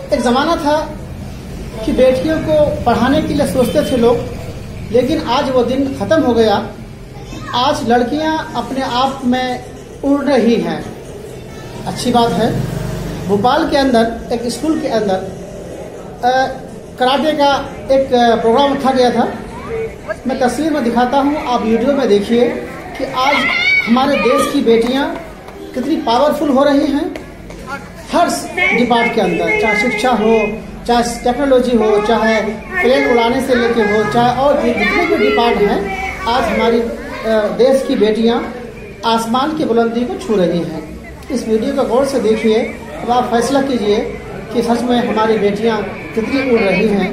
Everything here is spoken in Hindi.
एक जमाना था कि बेटियों को पढ़ाने के लिए सोचते थे लोग, लेकिन आज वो दिन खत्म हो गया। आज लड़कियां अपने आप में उड़ रही हैं। अच्छी बात है। भोपाल के अंदर एक स्कूल के अंदर कराटे का एक प्रोग्राम रखा गया था। मैं तस्वीर में दिखाता हूं, आप वीडियो में देखिए कि आज हमारे देश की बेटियां कितनी पावरफुल हो रही हैं। हर डिपार्ट के अंदर, चाहे शिक्षा हो, चाहे टेक्नोलॉजी हो, चाहे प्लेन उड़ाने से लेके हो, चाहे और जितने भी डिपार्ट हैं, आज हमारी देश की बेटियां आसमान की बुलंदी को छू रही हैं। इस वीडियो को गौर से देखिए, अब आप फैसला कीजिए कि सच में हमारी बेटियां कितनी उड़ रही हैं।